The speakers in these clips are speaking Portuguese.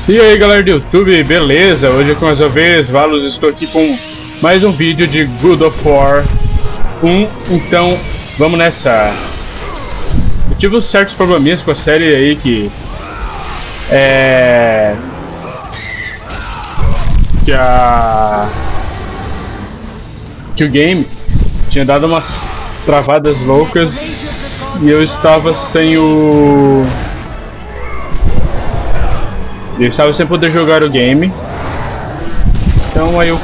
E aí galera do YouTube, beleza? Hoje aqui mais uma vez, Valos, estou aqui com mais um vídeo de God of War 1, então vamos nessa. Eu tive certos probleminhas com a série aí que o game tinha dado umas travadas loucas e eu estava sem sem poder jogar o game. Então aí eu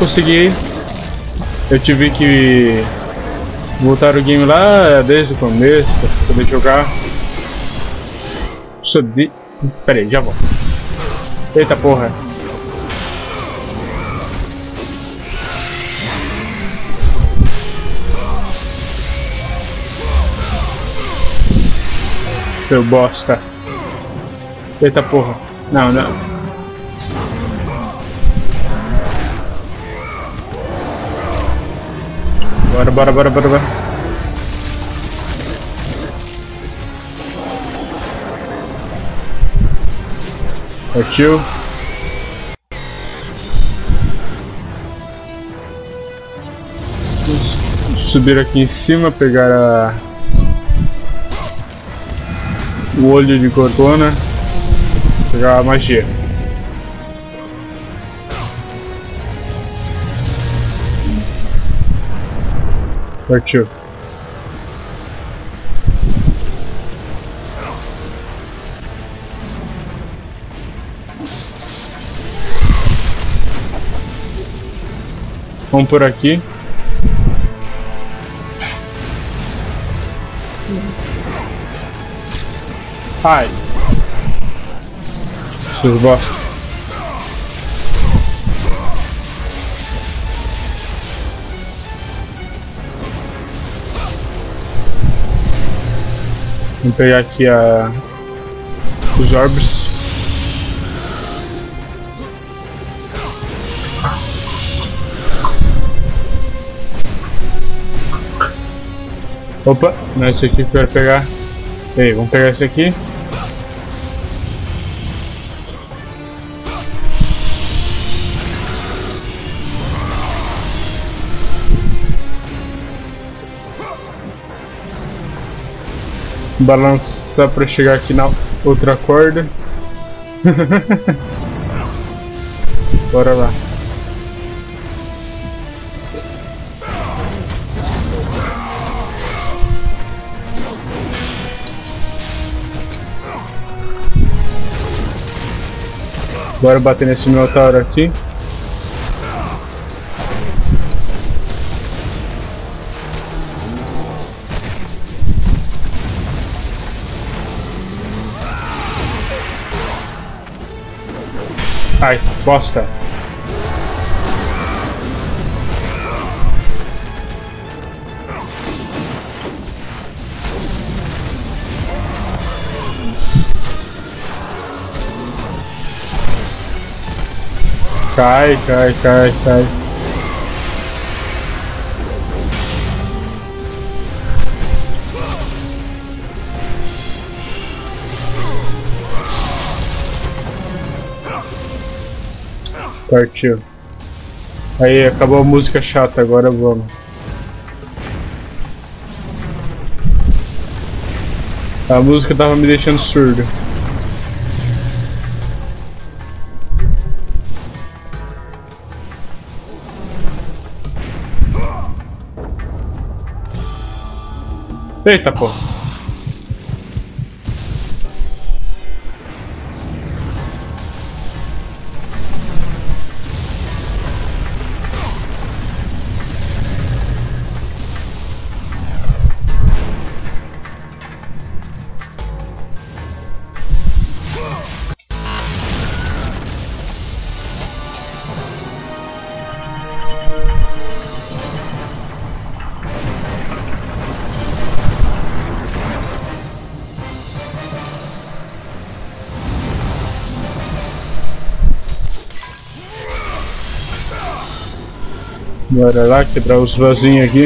tive que voltar o game lá desde o começo para poder jogar. Pera aí, já volto. Eita porra. Seu bosta. Eita porra. Não, não. Bora. Partiu. Vamos subir aqui em cima, pegar o olho de Gorgona. Pegar a magia. Partiu. Vamos por aqui. Ai. Seus bosta. Vamos pegar aqui os orbes. Opa, não é esse aqui que eu quero pegar. Ei, vamos pegar esse aqui. Balançar para chegar aqui na outra corda. Bora lá. Bora bater nesse Minotauro aqui. Ai, bosta. Cai. Partiu. Aí, acabou a música chata, agora vamos. A música tava me deixando surdo. Eita porra. Bora lá, quebrar os vasinhos aqui.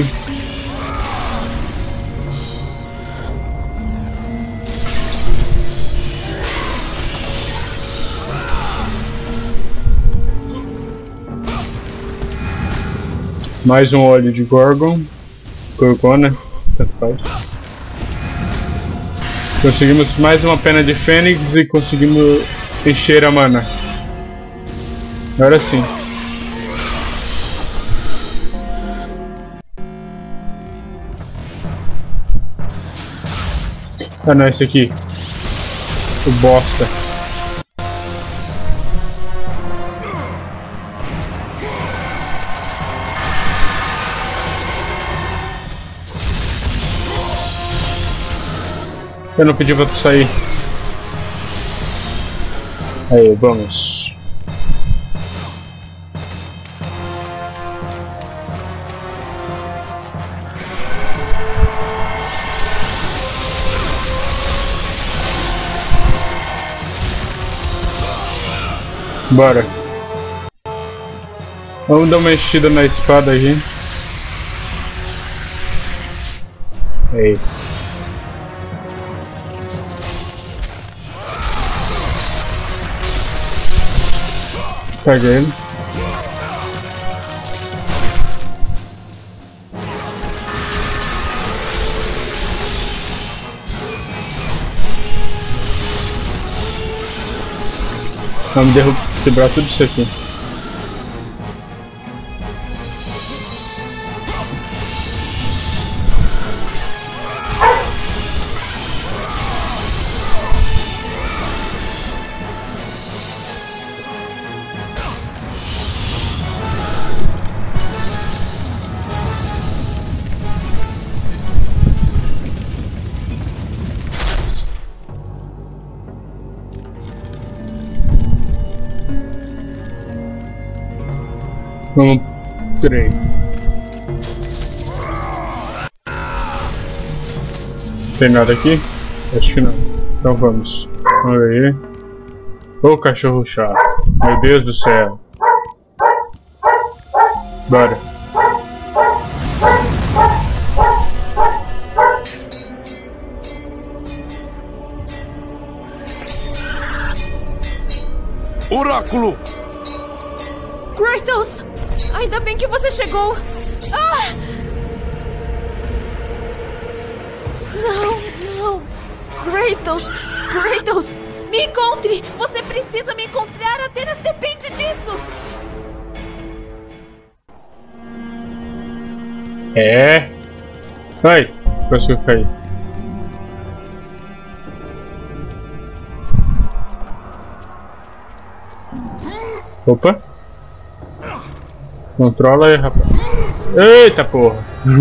Mais um óleo de Gorgon. Gorgona, tanto faz. Conseguimos mais uma pena de Fênix e conseguimos encher a mana. Agora sim. Ah não, esse aqui. O bosta. Eu não pedi pra tu sair. Aí, vamos. Bora. Vamos dar uma mexida na espada aqui. Aí. Pega ele. Vamos quebrar tudo isso aqui. Vamos. Peraí. Tem nada aqui? Acho que não. Então vamos. Vamos ver. Ô cachorro chato. Meu Deus do céu. Bora. Oráculo! Kratos! Ainda bem que você chegou! Ah! Não! Kratos! Kratos! Me encontre! Você precisa me encontrar! Atenas depende disso! É? Ai! Quase que eu caí. Opa! Controla aí, rapaz. Eita porra!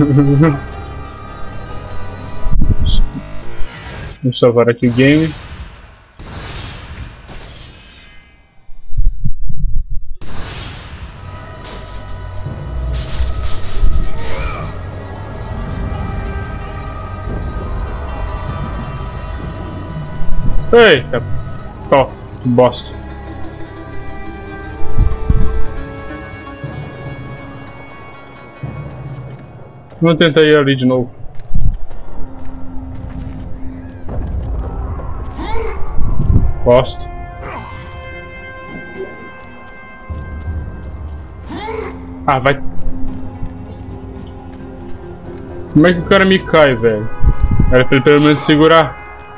Vamos salvar aqui o game. Eita! Ó, que bosta. Vamos tentar ir ali de novo. Bosta. Ah, vai. Como é que o cara me cai, velho? Era pra ele pelo menos segurar.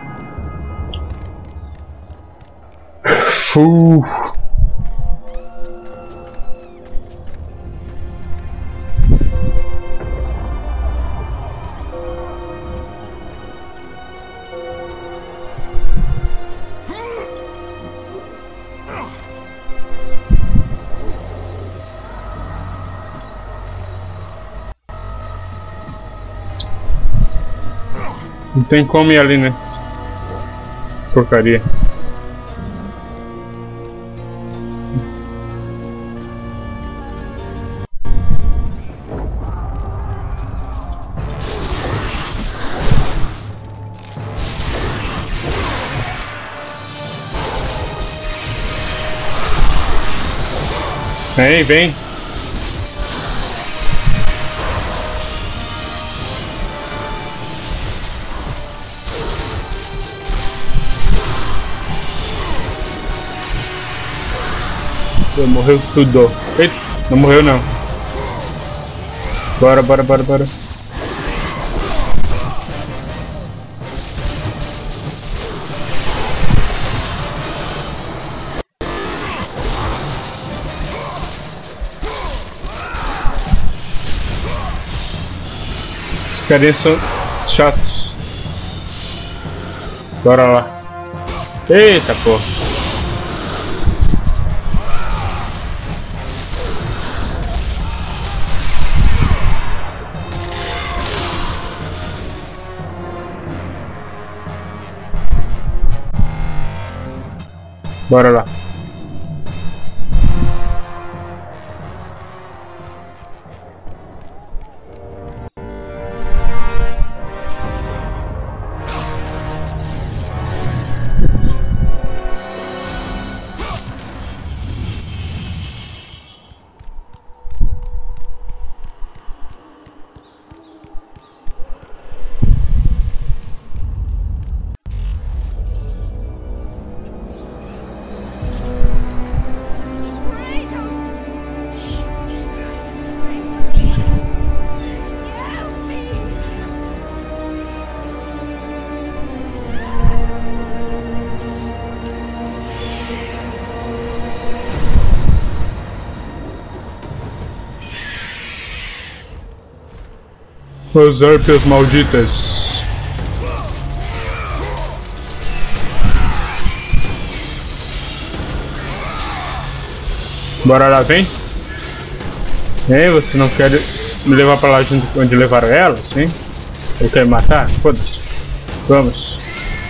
Não tem como ir ali, né? Porcaria. Vem, vem. Morreu tudo. Eita, não morreu não. Bora, bora, bora, bora. Os carinhas são chatos. Bora lá. Eita porra. Bora lá. As harpias malditas. Bora lá, vem. Ei, você não quer me levar pra lá onde levaram elas, hein? Eu quero matar? Foda-se. Vamos.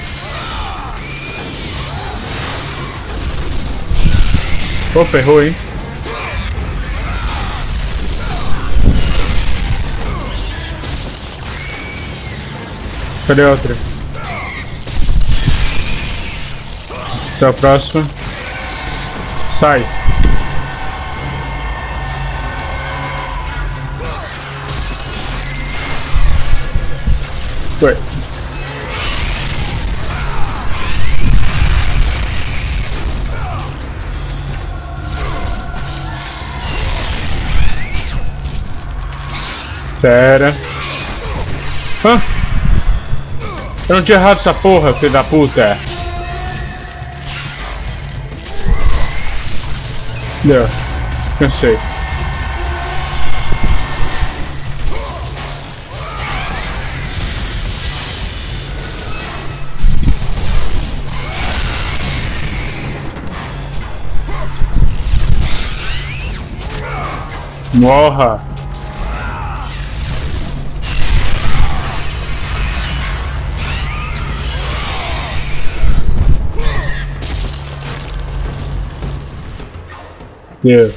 Opa, errou, hein? Cadê a outra? Até a próxima. Sai. Ué. Pera. Hã? Eu não tinha errado essa porra, filho da puta. Deu. Cansei. Morra. Yeah.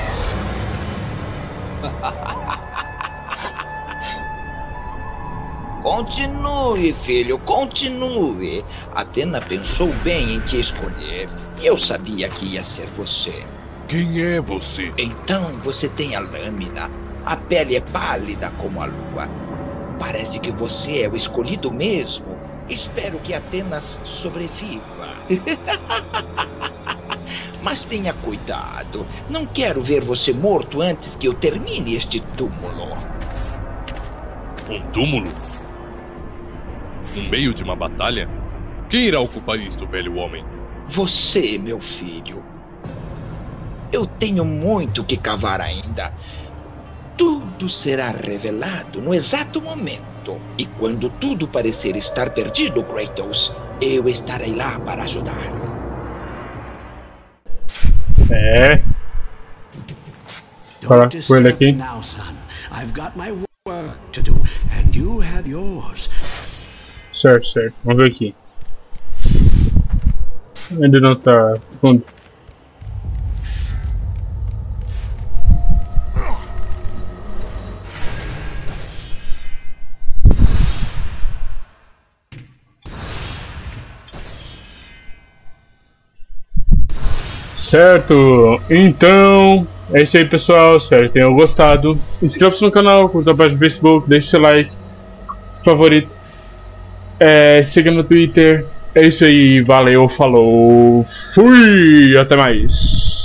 Continue, filho, continue. Athena pensou bem em te escolher. Eu sabia que ia ser você. Quem é você? Então você tem a lâmina. A pele é pálida como a lua. Parece que você é o escolhido mesmo. Espero que Atenas sobreviva. Mas tenha cuidado. Não quero ver você morto antes que eu termine este túmulo. Um túmulo? No meio de uma batalha? Quem irá ocupar isto, velho homem? Você, meu filho. Eu tenho muito que cavar ainda. Tudo será revelado no exato momento. E quando tudo parecer estar perdido, Kratos, eu estarei lá para ajudar. É. Fala com ele aqui. Now, son. I've got my work to do, and you have yours. Certo, certo. Vamos ver aqui. Ainda não tá fundo. Certo, então é isso aí, pessoal, espero que tenham gostado. Inscreva-se no canal, curta a página do Facebook, deixe seu like, favorito, siga no Twitter. É isso aí, valeu, falou, fui, até mais.